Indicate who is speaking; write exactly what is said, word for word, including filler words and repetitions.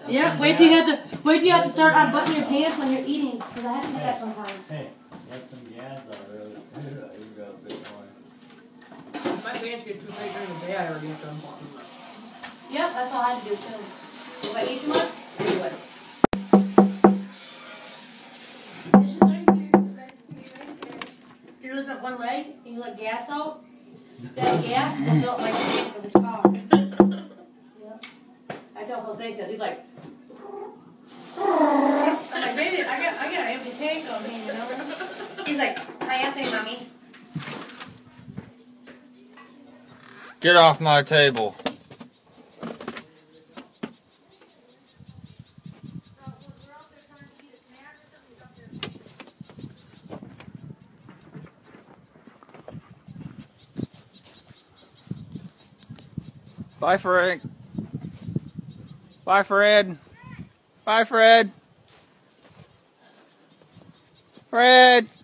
Speaker 1: Yep, wait till you have to wait till you have to start unbuttoning your pants when you're eating, because I have to do that sometimes.
Speaker 2: Hey, get some gas out there. You got a bit more.
Speaker 3: If my pants get too big during the day, I already have to unbutton them.
Speaker 1: Yep, that's all I had to do too. If I eat too much, anyway. You lift up one leg and you let gas out. That gas will fill up like a tank for this car. Yep. I tell Jose because he's like, I'm like, baby, I got, I got an empty tank on me, you know. He's like, I empty, mommy.
Speaker 4: Get off my table. Bye, Fred. Bye, Fred. Bye, Fred. Fred.